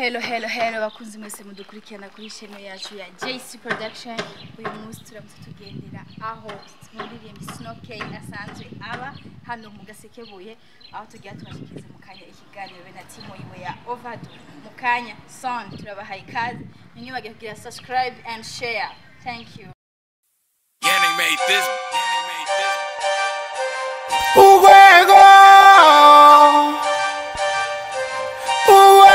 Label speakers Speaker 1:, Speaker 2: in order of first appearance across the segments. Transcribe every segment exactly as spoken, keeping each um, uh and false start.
Speaker 1: Hello, hello, hello, bakunzi mwese mudukurikirana kuri channel yacu ya J C Production. Uyu munsi turamutse tugendera aho muririmbi Snokey asanzwe aba hano mu Gasekebuye, aho tugiye twashikirize mu kanya ikiganiro be na timo yiwe ya Overdue. Mu kanya song turabahaye ikaze, ntinyibage kugira subscribe and share. Thank you.
Speaker 2: Yannick made this. Yannick made this.
Speaker 3: Uwego Uwe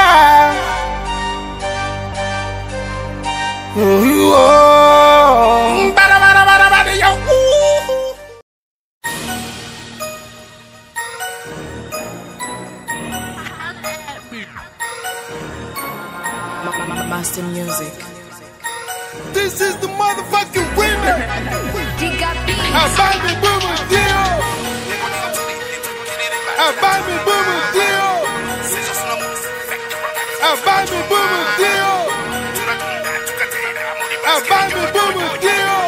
Speaker 3: Uwe Bada bada bada bada yo
Speaker 4: Master Music.
Speaker 3: This is the motherfucking winner. I buy me boomer deal. I buy me boomer deal. I buy me boomer deal. I buy me boomer deal.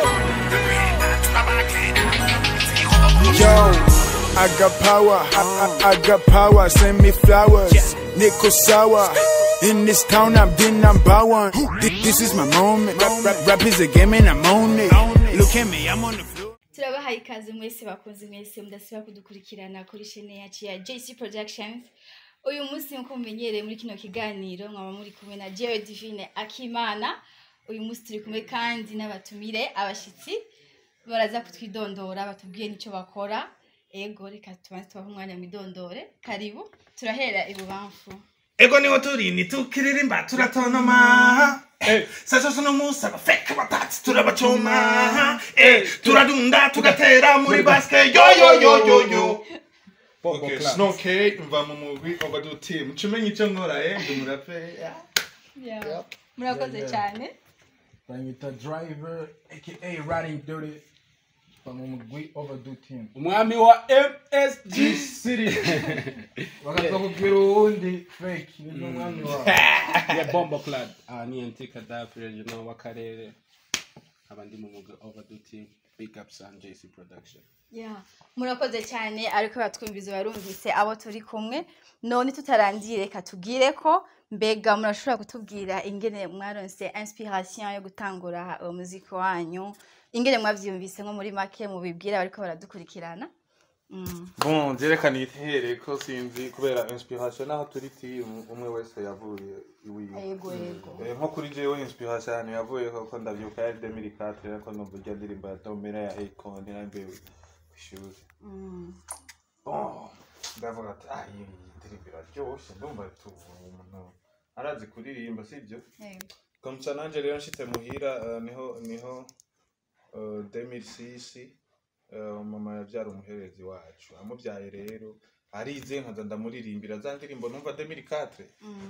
Speaker 3: Yo, I got power. I, I, I got power. Send me flowers. Nico Sour. In this town, I'm the number one. This is my moment. Rap, rap, rap is a game and I'm on it. Look at me, I'm on the floor.
Speaker 1: Turabahaye ikaze mwese bakunzi mwese mudasiba kudukurikirana kuri channel yacu ya J C Productions. Uyu munsi nko mumenyereye muri kino kiganiro mwaba muri kumwe na Jewe Divine Akimana. Uyu munsi turi kumwe kandi n'abatumire abashitsi baraza kutwidondora batubwiye nico bakora. Ego reka tubanze tubahe umwanya mwidondore. Karibu turahera ibubamfu.
Speaker 5: Ego niho turi ni tukiririmba turatonoma eh sasa sono musa fake batats turabachoma eh turadunda tugatera muri basket yo yo yo yo yo. Okay, Snokey mva mu mugwi Overdue team cumenye ico nkora eh ndumurape
Speaker 1: yeah murakoze cyane
Speaker 6: banyita driver aka riding dirty from mugwi Overdue team
Speaker 7: umwami wa M S G City
Speaker 6: bakakubwira undi fake ni umwami wa
Speaker 7: ya bomba clad ani antika dafre you know wakarere abandi mu mugwi Overdue team. Big ups on J C Production.
Speaker 1: yeah murakoze cyane ariko batwumvize barumvise abo turi kumwe none tutarangiye reka tugire ko mbega murashobora kutubwira ingene mwaronse inspiration yo gutangura umuziki wanyu, ingene mwavyumvise nko muri make mu bibwira bariko baradukurikirana. Mm.
Speaker 5: Bon, jerekana itere ko sinzi kubera inspiration naho turi team umwe wese yavuye iwiwe.
Speaker 1: Yego yego.
Speaker 5: Eh nko kuri jewe inspiration yavuye ko ndavyuka ya deux mille quatre ko numva ndirimba ya Tomera ya Akon nirambe kwishuri.
Speaker 1: Mm.
Speaker 5: Bon, ndavuga ati ah iyi ndirimbo ryoshe ndumva tuvuye umuntu arazi kuririmba sivyo?
Speaker 1: Yego.
Speaker 5: Komsa nanje rero nshitse muhira niho niho deux mille six mama yavyara umuherezi wacu amuvyaye rero arize nkaza ndamuririmbira za ndirimbo numva deux mille quatre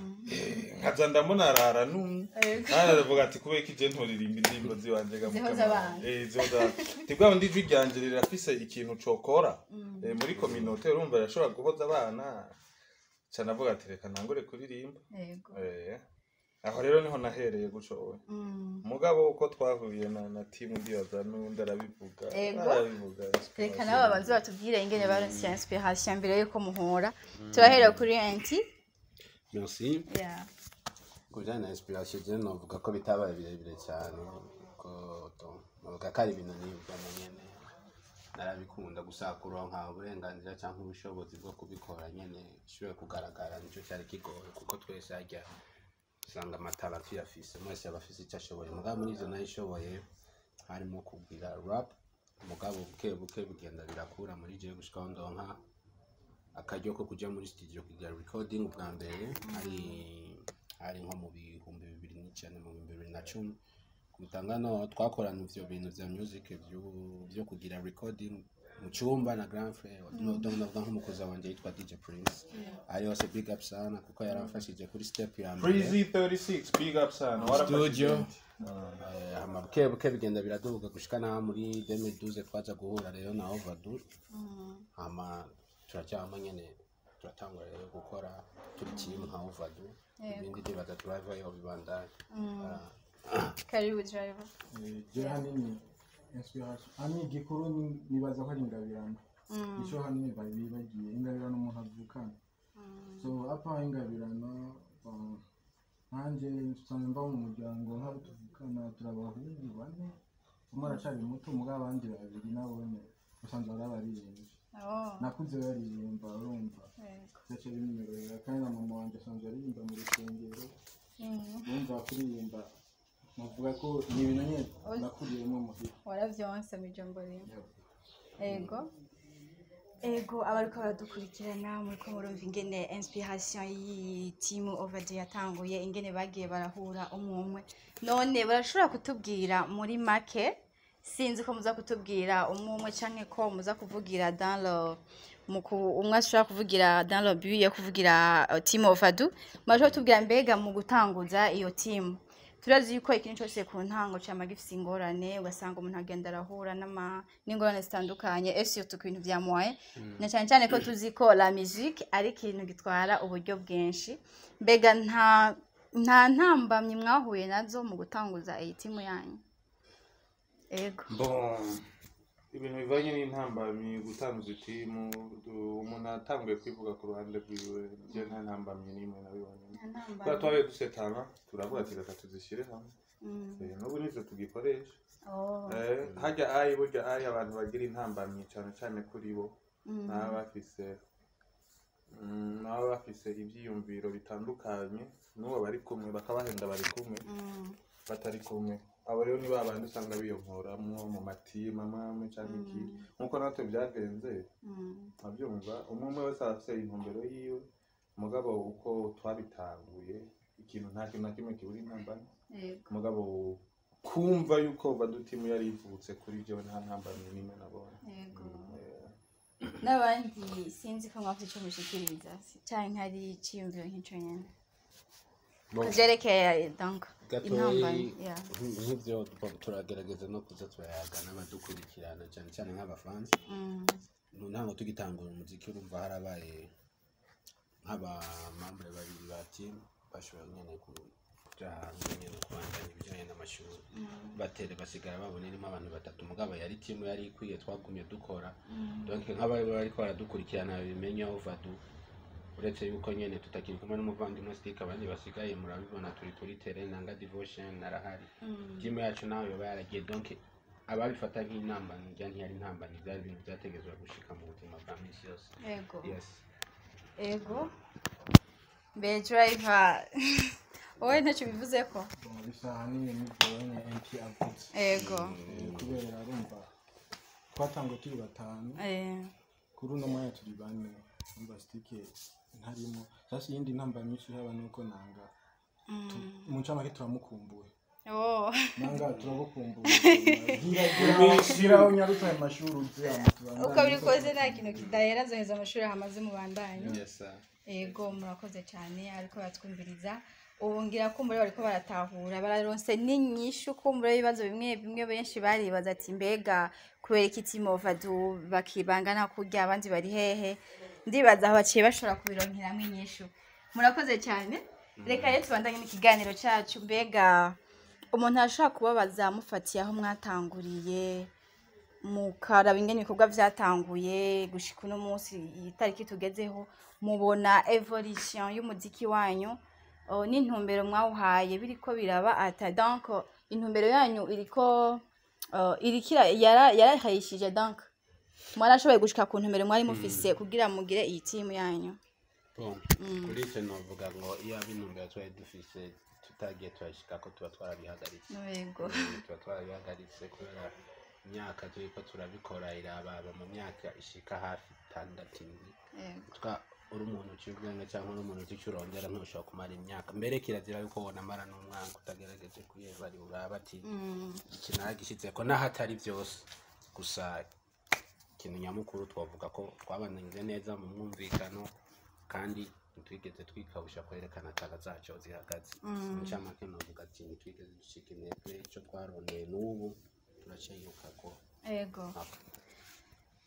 Speaker 5: nkaza ndamunarara nu naravuga ati kubera iki je ntoririmba indirimbo ziwanje gamuka eh zoza tibwa ndi jwi ryanje rirafise ikintu cokora muri communauté urumva yashobora guhoza abana cyane avuga ati reka nangure kuririmba eh aho rero niho nahereye gucowe mugabo uko twahuye na na team ndiyaza nundi arabivuga arabivuga
Speaker 1: reka nabo babanze batubwire ingene baronse inspiration mbere yuko muhora turahera kuri anti.
Speaker 7: Merci.
Speaker 1: Yeah.
Speaker 7: Kujana inspiration je novuga ko bitabaye birebire cyane ko to novuga kari ibintu nibwa nyene narabikunda gusa kuronka uburenganzira cyangwa ubushobozi bwo kubikora nyene shiwe kugaragara nico cyari kigoye kuko twese ajya sanga matala tuyafise mwese abafise icyo ashoboye mugabo muri ivyo nayishoboye harimo kugira rap mugabo buke buke bigenda birakura muri je gushika ndonka akaryo ko kuja muri studio kugira recording bwa mbere ari ari nko mu bihumbi bibiri n'icenda mu bibiri na cumi kumutangano twakorana ivyo bintu vya music byo byo kugira recording mu cyumba na grand frère no donc navuga nk'umukozi wanje yitwa D J Prince ari yose big up sana kuko yaramfashije kuri step ya mbere
Speaker 5: Breezy thirty-six big up sana
Speaker 7: studio ama buke buke bigenda biraduga gushika na muri deux mille douze twaza guhura rero na Overdue ama turacyama nyene turatangura rero gukora turi team nka Overdue ibindi dibaza driver yo bibandanye.
Speaker 1: Karibu driver.
Speaker 6: je hanini inspiration ani gikuru nibaza ko ari ingabirano ico hanini babibagiye ingabirano umuntu avukana so apa ingabirano nkanje nsanga mva mu muryango nk'abo tuvukana turabahungu bane umwe aracari muto mugabo abandi babiri nabone usanzwe arabaririmbyi nakuze baririmba urumva cyace binyorohera kandi na mama wanje asanzwe aririmba mu rusengero urumva kuririmba navuga ko ni ibintu nyine nakuriyemo muhira
Speaker 1: waravyonse mu ijambo rimwe ego ego abariko baradukurikirana muriko murumva ingene inspiration y'iyi team Overdue yatanguye ingene bagiye barahura umwe none barashobora kutubwira muri make sinzi ko muza kutubwira umwe canke ko muza kuvugira dans le muku umwe ashobora kuvugira dans le but yo kuvugira team Overdue mashobora kutubwira mbega mu gutanguza iyo team turazi yuko ikintu cyose ku ntango cyama gifise ingorane ugasanga umuntu agenda arahura n'ama n'ingorane zitandukanye et surtout ku bintu vya moye na cyane cyane ko tuzi ko la musique ari ikintu gitwara uburyo bwinshi mbega nta nta ntambamye mwahuye nazo mu gutanguza iyi team yanyu ego
Speaker 5: bon ibintu bivanye n'intambamyi gutanguza itimu umuntu atanguye kwivuga ku ruhande rwiwe je nta ntambamyi n'imwe nabibonye kwa twaye dusetana turavuga ati reka tuzishire hamwe eh n'ubu nivyo tugikoresha eh hajya ayi burya ayi abantu bagira intambamyi cyane cyane kuri bo naba bafise naba bafise ivyiyumviro bitandukanye n'uwo bari kumwe bakabahenda bari kumwe batari kumwe abo rero ni babandi usanga biyonkoramwo mu matima mamwe cyangwa iki nkuko natwe byagenze abyumva umwe wese afise intumbero yiwe mugabo uko twabitanguye ikintu nta kintu na kimwe kiburi intambamyi mugabo kumva yuko badutimu yari ivutse kuri byo nta ntambamyi n'imwe nabonye
Speaker 1: n'abandi sinzi ko mwafite icyo mushikiriza cyane hari cyiyumviro nk'icyo nyene kujerekeye donc intambamyi
Speaker 7: nk'ibyo turagerageza no kuza turayaga n'abadukurikirana cyane cyane nk'abafansi mu ntango tugitangura umuziki urumva harabaye nk'abamambure babiri ba team bashobora nyene kuja hanze nyene kubandanya ibijanye n'amashuri batere basigara babone irimo abantu batatu mugabo yari team yari ikwiye twagumye dukora donc nk'abari bariko baradukurikirana bimenya Overdue uretse yuko nyene tutakiri kumwe n'umuvandimwe Stick abandi basigaye murabibona turi turi terrain nanga devotion narahari team yacu nayo yoba yaragiye donc ababifata nk'inamba njya ntiyari intamba byari ibintu byategezwe gushika mu buzima bwa misi yose
Speaker 1: ego
Speaker 7: yes
Speaker 1: ego be driver oye ntacyo bivuze ko
Speaker 6: bisaha nini n'ibyo M P avutse
Speaker 1: ego
Speaker 6: kubera arumva twatanguye turi batanu
Speaker 1: eh
Speaker 6: kuri uno mwanya turi bane umva Stick ntarimo sasa yindi ntamba nyinshi haba nuko nanga mu ncamake turamukumbuye
Speaker 1: oh
Speaker 6: nanga turabukumbuye gira gira unyarutse amashuri uzi amutubanda
Speaker 1: uko biri koze nta kintu kidahera zoheza amashuri hamaze mu bandanye
Speaker 7: yes sir
Speaker 1: ego murakoze cyane ariko batwumviriza ubungira ko muri bariko baratahura bararonse n'inyishu ko muri ibibazo bimwe bimwe benshi baribaza ati mbega kubera iki team Overdue bakibangana kurya abandi bari hehe ndibaza aho baciye bashobora kubironkeramwe inyishu murakoze cyane reka rero tubandanye n'ikiganiro cyacu mbega umuntu ashaka kubabaza mufatiye aho mwatanguriye mukaraba ingene ibikorwa vyatanguye gushika uno munsi itariki tugezeho mubona evolution y'umuziki wanyu n'intumbero mwawuhaye biriko biraba ata donc intumbero yanyu iriko irikira yarahayishije donc mwarashoboye gushika ku ntumbero mwari mufise kugira mugire iyi team yanyu
Speaker 7: bon kuri icyo novuga ngo iyo abintumbero twari dufise tutagiye turashika ko tuba twarabihagaritse
Speaker 1: yego
Speaker 7: tuba twarabihagaritse kubera imyaka turiko turabikora irababa mu myaka ishika hafi itandatu twa uri umuntu cy'ubwenge cyangwa uri umuntu cy'urondera ntushobora kumara imyaka mbere kirazira yuko wona mara n'umwaka utagerageje kuyeva ari uraba ati ikinara gishitse ko nahatari byose gusa ikintu nyamukuru twavuga ko twabananye neza mu mwumvikano kandi twigeze twikabusha kwerekana taga zacu zihagaze ncamake novuga ati twigeze dushika intebe icyo twarondeye n'ubu turacayuka ko
Speaker 1: ego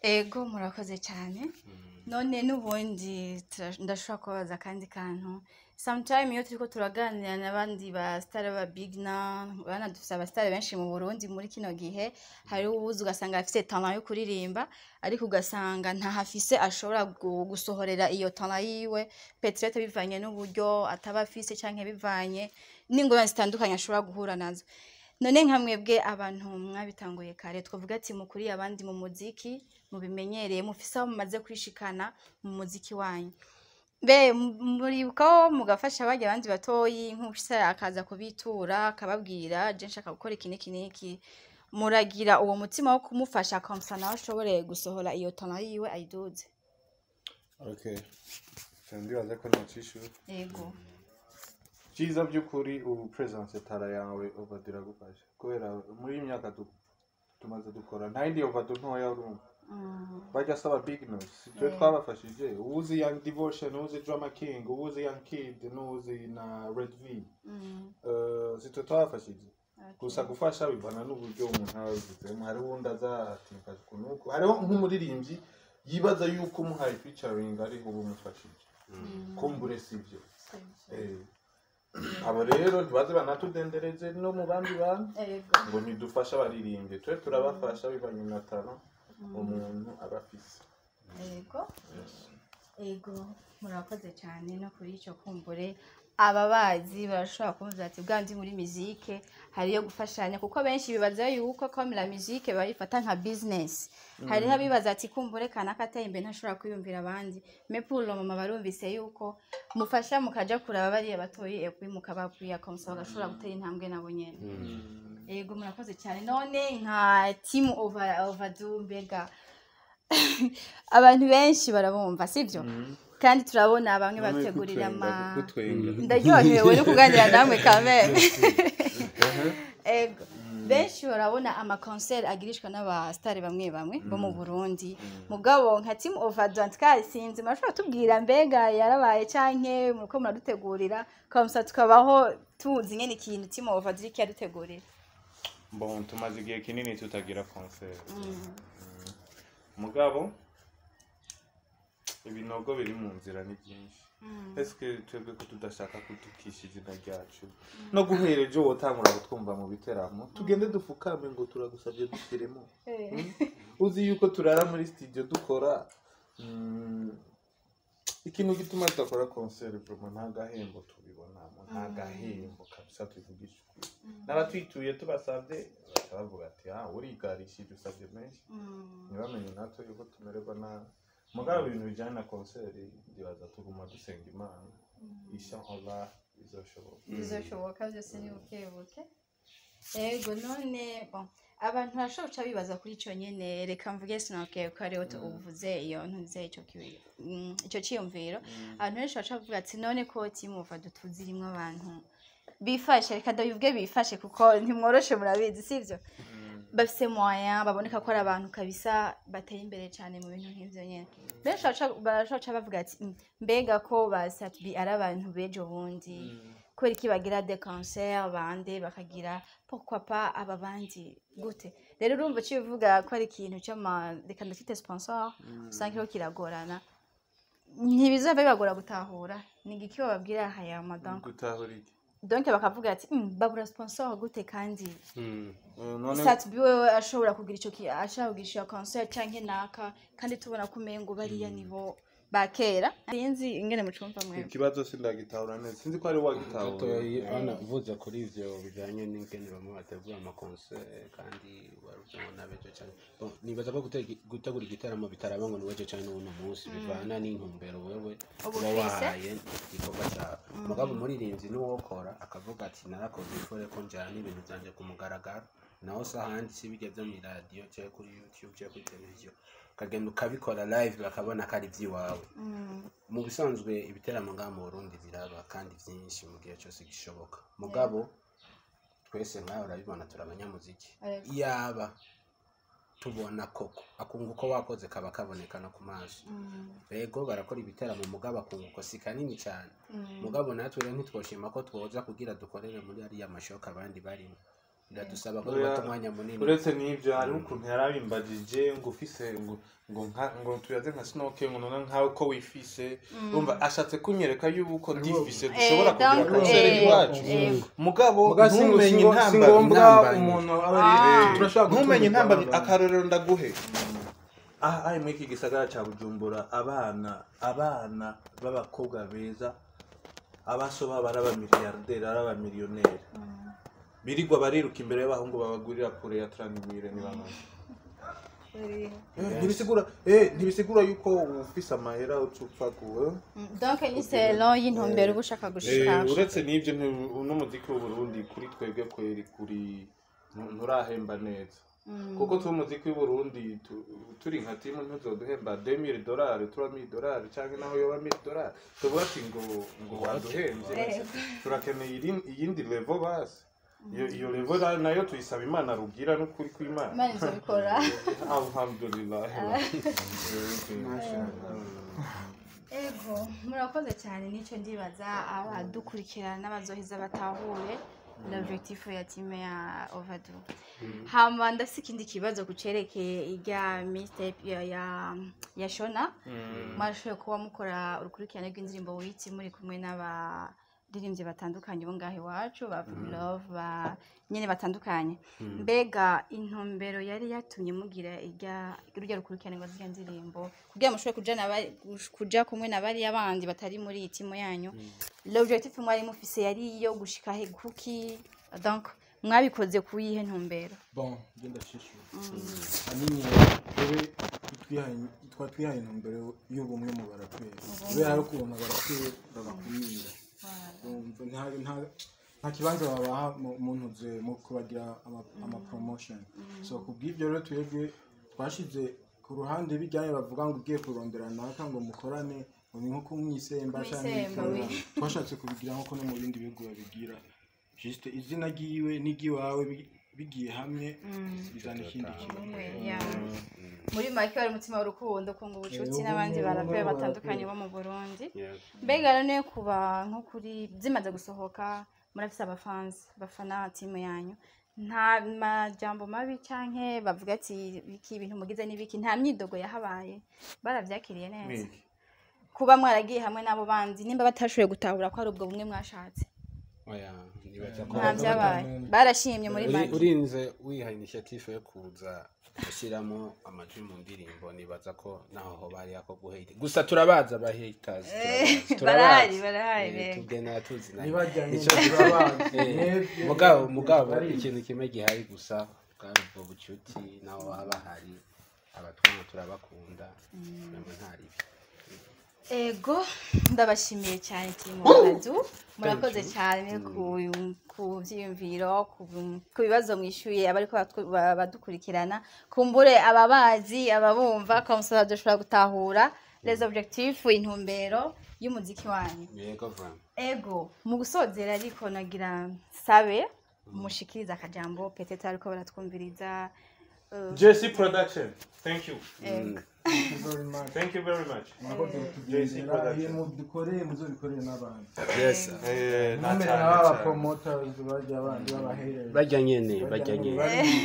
Speaker 1: ego murakoze cyane none n'ubundi tura- ndashobora kubabaza akandi kantu sometime iyo turiko turaganira n'abandi ba star ba big na bana dufise aba star benshi mu Burundi muri kino gihe hari uwuzi ugasanga afise talent yo kuririmba ariko ugasanga ntahafise ashobora gu- gusohorera iyo talent yiwe peut-être bivanye n'uburyo ataba afise canke bivanye n'ingorane zitandukanye ashobora guhura nazo none nka mwebwe abantu mwabitanguye kare twavuga ati mukuriye abandi mu muziki mubimenyereye mufise aho mumaze kwishikana mu muziki wanyu be muribuka mugafasha abajya abandi batoyi nk'ufise akaza kubitura akababwira je nshaka gukora iki n'iki n'iki muragira uwo mutima wo kumufasha akamsa nawe ashobore gusohora iyo talent yiwe ayiduze
Speaker 5: okay ndibaza ko nacishura
Speaker 1: yego
Speaker 5: cyiza by'ukuri ubu presence tara yawe overdira gufasha kubera muri iyi myaka du- tumaze dukora nta yindi overdue ntoya urumva bajya asaba big news twe twabafashije uwuzi young devotion uwuzi drama king uwuzi young kid n'uwuzi na red v uh, si twe twabafashije gusa gufasha bivana n'uburyo umuntu aba yabigizemo hari uwundi azatimfasha ukuntu hariho nk'umuririmbyi yibaza yuko umuhaye featuring ariho uba umufashije kumbure sivyo eh abo rero ntibaze banatudendereze no mu bandi bantu
Speaker 1: yego
Speaker 5: ngo nidufashe abaririmbye twe turabafasha bivanye na talent umuntu aba afise
Speaker 1: yego yego murakoze cyane no kuri icyo kumbure ababazi barashobora kumva ati bwa ndi muri muzike hariyo gufashanya kuko benshi bibaza yuko comme la musique bayifata nka business hariho abibaza ati kumbure kanaka ateye imbere ntashobora kwiyumvira abandi mais pour le moment barumvise yuko mufasha mukaja kuraba bariya batoyi ekwi mukababwira komsa bagashobora gutera intambwe nabo nyene yego murakoze cyane none nka team over overdue mbega abantu benshi barabumva sivyo kandi turabona bamwe bategurira ama ndaryohewe no kuganira namwe kamere ego benshi barabona ama concert agirishwa n'aba star bamwe bamwe bo mu Burundi mugabo nka team overdue ntkai sinzi mashobora tubwira mbega yarabaye canke muko muradutegurira komsa tukabaho tuzi nyene ikintu team overdue cyadutegurira
Speaker 5: bon tumaze igihe kinini tutagira concert mugabo ibinogo biri mu nzira ni byinshi eske twebwe ko tudashaka kutukisha izina ryacu no guhera ejo wotangura gutwumva mu biteramo tugende dufukame ngo turagusabye dushyiremo uzi yuko turara muri studio dukora ikintu gituma tudakora concert promo nta gahembo tubibonamo nta gahembo kabisa tuvugisha n'abatwituye tubasabye bakavuga ati ah urigarishije usabye menshi ntibamenye natwe yuko tumererwa nabi mugabo ibintu bijyanye na concert ndibaza tuguma dusenga imana isha Allah bizoshoboka
Speaker 1: bizoshoboka byose ni bukebuke yego none bon abantu barashobora bibaza kuri ico nyene reka mvuge sinoke ko ari wote uvuze iyo ntuze ico kibi ico ciyumviro abantu benshi bacavuga ati none ko team overdue tuzirimwe abantu bifashe reka ndabivuge bifashe kuko ntimworoshe murabizi sivyo bafise moyen baboneka ko ari abantu kabisa bateye imbere cyane mu bintu nk'ivyo nyene benshi barashobora bavuga ati mbega ko basatbi ari abantu bejo bundi kubera iki bagira des concerts bande bakagira pourquoi pas aba bandi gute rero urumva cyo bivuga ko ari ikintu cy'ama reka ndafite sponsor usanga ko kiragorana ntibizava bibagora gutahura ni igiki bababwira haya madame
Speaker 5: gutahura iki
Speaker 1: donc bakavuga ati babura sponsor gute kandi
Speaker 5: none
Speaker 1: satbi wewe ashobora kugira ico ashaka kugisha concert canke naka kandi tubona ko mengo bariya nibo bakera sinzi ingene mucumva mwe
Speaker 5: ikibazo sindagitahura neza sinzi ko ari wagitahura
Speaker 7: ana uvuze kuri ivyo bijanye n'ingene bamwe bategura ama concert kandi waruzona bejo cyane bon nibaza ko gutegura igitaramo bitaraba ngo niweje cyane uno munsi bivana n'intumbero wewe uba wahaye igikorwa cyawe mugabo umuririmbyi n'uwokora akavuga ati narakoze ifore ko njyana ibintu byanje ku mugaragaro naho sahandi sibigeze mu radio cyangwa kuri YouTube cyangwa kuri televiziyo kagenda ukabikora live bakabona ko ari by'iwawe mu bisanzwe ibiteramo ngaha mu Burundi biraba kandi byinshi mu gihe cyose gishoboka mugabo twese nkaho urabibona turabanyamuziki yaba tubona koko akunguko wakoze kaba kaboneka no ku maso rego barakora ibiteramo mugabo akunguko si kanini cyane mugabo natwe rero ntitwoshima ko twoza kugira dukorere muri ari ya mashoka abandi barimo biradusaba ko dufata umwanya munini
Speaker 5: uretse n'ibyo hariho ukuntu yarabimbagije ngo ufise ngo ngo nka ngo tuyaze nka snoke ngo none nkawe ko wifise urumva ashatse kunyereka yuko ndifise dushobora kugira konsere iwacu mugabo ntumenye intamba
Speaker 6: umuntu
Speaker 5: turashaka ntumenye intamba akarorero ndaguhe ah ai muri iki gisagara ca Bujumbura abana abana b'abakobwa beza abasoba baraba miliyarderi araba miliyoneri birigwa bariruka imbere y'abahungu babagurira kure ya trente mille ni bamwe ntibisigura eh ntibisigura yuko ufise amahera ucupfa kuwe
Speaker 1: donc ni selon y'intumbero ubushaka gushika
Speaker 5: eh uretse n'ivyo n'umuziki w'u Burundi kuri twebwe kweri kuri nturahemba neza kuko tu umuziki w'u Burundi turi nka timu ntuzoduhemba deux mille dollars trois mille dollars canke naho yoba mille dollars tuvuga ati ngo ngo waduhemvye turakeneye iyindi level basi iyo iyo level nayo tuyisaba Imana rugira n'ukuri kw'Imana
Speaker 1: Imana izobikora
Speaker 5: alhamdulillah
Speaker 1: ego murakoze cyane nico ndibaza abadukurikirana n'abazoheza batahure l'objectif ya time ya Overdue hama ndafise ikindi kibazo kucerekeye irya mixtape ya ya, ya Shona mwashoboye kuba mukora urukurikirane rw'indirimbo witi muri kumwe n'aba dirivye batandukanye bo ngahe wacu ba love ba nyene batandukanye mbega intumbero yari yatumye mugira irya irya rukurikirane ngo zirya ndirimbo kugira mushobore kuja na kuja kumwe nabari abandi batari muri itimo yanyu l'objectif mwari mufise yari yo gushika he kuki donc mwabikoze kuyihe ntumbero
Speaker 6: bon genda shishu anini ewe twihaye twatwihaye intumbero y'ubumwe mu baraperi kubera ari kubona baraperi babakumira nta kibanza babaha mu ntuze mu kubagira ama promotion so kubw'ibyo rero twebwe twashize ku ruhande bijyanye bavuga ngo ugiye kurondera naka ngo mukorane ngo ni nko kumwisemba cyangwa twashatse kubigira nko no mu bindi bihugu babigira juste izina giwe n'igiwawe bigiye hamwe bizana ikindi kintu
Speaker 1: muri make bari umutima w'urukundo kunga ubucuti n'abandi barapera batandukanye bo mu Burundi mbega rero kuba nko kuri zimaze gusohoka murafise abafans bafana timu yanyu nta majambo mabi canke bavuga ati biki ibintu mugize n'ibiki nta myidogo yahabaye baravyakiriye neza kuba mwaragiye hamwe nabo bandi nimba batashoboye gutahura ko ari ubwo bumwe mwashatse
Speaker 7: oya nibaza ko
Speaker 1: byabaye barashimye muri make
Speaker 7: urinze wiha initiative yo kuza gushyiramo amajwi mu ndirimbo nibaza ko naho ho bari yako guhate gusa turabaza ba haters
Speaker 1: barahari barahari
Speaker 7: tugena tuzi
Speaker 6: nibajyanye turabaza
Speaker 7: mugabo mugabo ikintu kimwe gihari gusa bwari ubwo bucuti naho haba hari abatwana turabakunda namwe ntari
Speaker 1: ego ndabashimiye cyane timu Overdue murakoze cyane ku byiyumviro ku bibazo mwishyuye abari ko badukurikirana kumbure ababazi ababumva kamusaba dushobora gutahura les objectifs intumbero y'umuziki wanyu
Speaker 7: yego vraiment
Speaker 1: ego mu gusozera ariko nagira sabe mushikiriza akajambo petete ariko baratwumviriza
Speaker 5: J C Production thank you
Speaker 1: ego
Speaker 6: Thank you very much.
Speaker 5: Thank you very much.
Speaker 6: J C Production. Dukoreye muzobikoreye n'abandi.
Speaker 7: Yes.
Speaker 5: Eh,
Speaker 6: Namwe aba promoters bajya abandi babahereza.
Speaker 7: Bajya nyene, bajya nyene.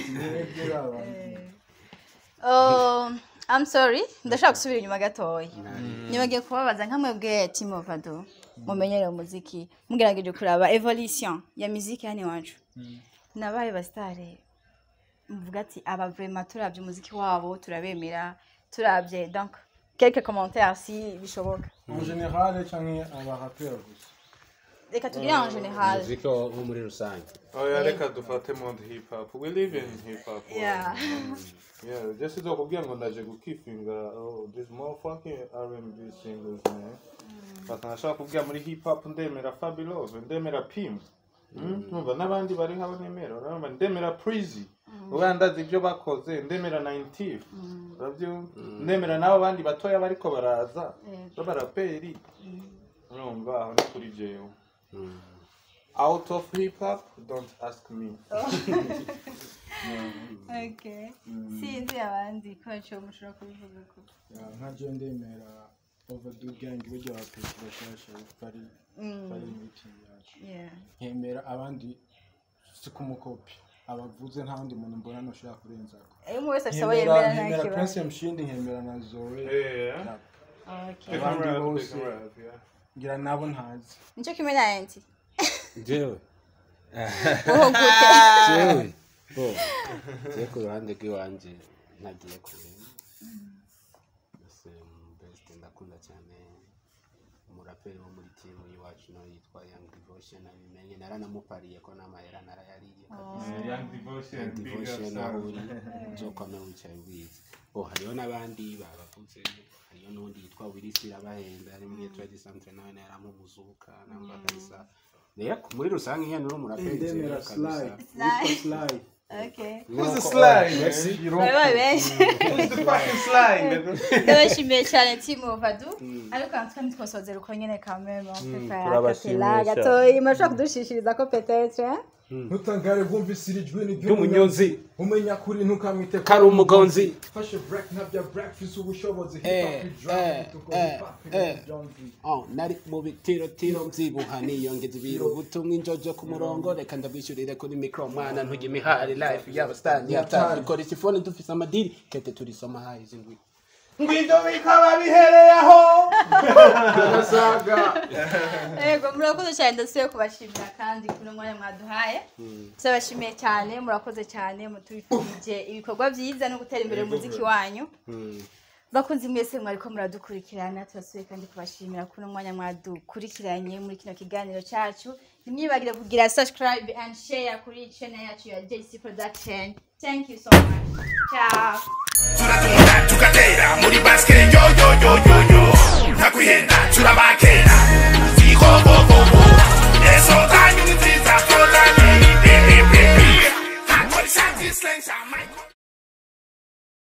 Speaker 1: Oh, I'm sorry. Ndashaka gusubira inyuma gatoya. Nibagiye kubabaza nkamwe bwe Team Overdue. Mumenyere umuziki. Mugerageje kuraba evolution ya musique yani wacu. Nabaye bastare. Mvuga ati aba vraiment turavye umuziki wabo turabemera. Turabye donc quelques commentaires si bishoboka
Speaker 6: en général canke aba rappeur gusa
Speaker 1: reka tugire en général
Speaker 7: musique wo muri rusange
Speaker 5: oh ya reka dufate monde hip hop we live in hip hop
Speaker 1: yeah
Speaker 5: yeah just zo kubwira ngo ndaje gukifinga oh this motherfucking R and B singles man bakashaka kubwira muri hip hop ndemera Fabulous ndemera Pim numva nabandi bari habo nemera namba ndemera Prizy ubandaza ibyo bakoze ndemera ninety urabyo ndemera nabo bandi batoya bariko baraza babaraperi numva aho ni kuri jewe out of hip hop don't ask me
Speaker 1: okay sinzi abandi ko cyo mushobora kubivuga ko
Speaker 6: nka je ndemera Overdue gang buryo bapeti bashasha bari bari muri team yacu
Speaker 1: yeah
Speaker 6: nkemera abandi sikumukopi abavuze nta wundi muntu mbona noshaka kurenzako
Speaker 1: iyo wese afite abo yemera nta
Speaker 6: nkemera
Speaker 1: kibazo
Speaker 6: Prince Mshindi nkemera na Zoe
Speaker 5: Yeah.
Speaker 1: okay
Speaker 6: abandi
Speaker 5: Big
Speaker 6: bose
Speaker 5: Rev, yeah.
Speaker 6: ngira nabo ntazi
Speaker 1: nico kimwe na enti
Speaker 7: jewe
Speaker 1: wowe gute
Speaker 7: jewe bo je ku ruhande rw'iwanje nagiye kure ese best ndakunda cyane umuraperi wo muri team y'iwacu no yitwa Young Devotion abimenye naranamupariye ko n'amahera narayariye kabisa
Speaker 5: Young Devotion,
Speaker 7: Young
Speaker 5: big
Speaker 7: Devotion
Speaker 5: up,
Speaker 7: aho
Speaker 5: sir.
Speaker 7: uri nzokome wicaye ubwiza bo hariyo n'abandi babavuze hariyo n'undi yitwa Willis Irabahenda ari muri Trade Centre nawe yaramumuzuka namba kabisa rero muri rusange nkene uri umuraperi
Speaker 6: ndemera
Speaker 7: kabisa
Speaker 6: slide slide
Speaker 1: okay
Speaker 5: Who's the slide?
Speaker 1: bari bari benshi
Speaker 5: Who's the fucking slide?
Speaker 1: ndabashimiye cyane team ovadu ariko antwe ntitwasozera uko nyene kamera
Speaker 7: turabashimiye
Speaker 1: gato imashaka kudushishiriza ko peut-être
Speaker 6: ntutangare bwumvise iri jwi ni
Speaker 7: ry'umunyonzi
Speaker 6: umenya kuri ntukamwite
Speaker 7: kari umugonzi
Speaker 6: fashe break ntabya breakfast ubushobozi hip
Speaker 7: Eh,
Speaker 6: hop
Speaker 7: eh,
Speaker 6: drum tuko
Speaker 7: eh,
Speaker 6: hip hop
Speaker 7: eh.
Speaker 6: jonzi
Speaker 7: oh nari mu bitiro tiro mvyibuha niyongeza ibiro butumwa injojo ku murongo reka ndabishurire kuri micro mwana ntujye imihari life yaba stand yata ikoresha ifone dufise amadiri kete turisoma hayi zingwi
Speaker 5: Ngwindo bikaba bihereye aho.
Speaker 6: nasaga
Speaker 1: Ego murakoze cyane ndasubiye kubashimira kandi kuno mwanya mwaduhaye. Turabashimiye cyane murakoze cyane mutubifurije ibikorwa byiza no gutera imbere umuziki wanyu. Bakunzi mwese mwariko muradukurikirana turasubiye kandi kubashimira kuno mwanya mwadukurikiranye muri kino kiganiro cyacu. Nimwibagire kugira subscribe and share kuri channel yacu ya J C Production. Thank you so much. Ciao.
Speaker 2: Turatunda tukatera muri basket yo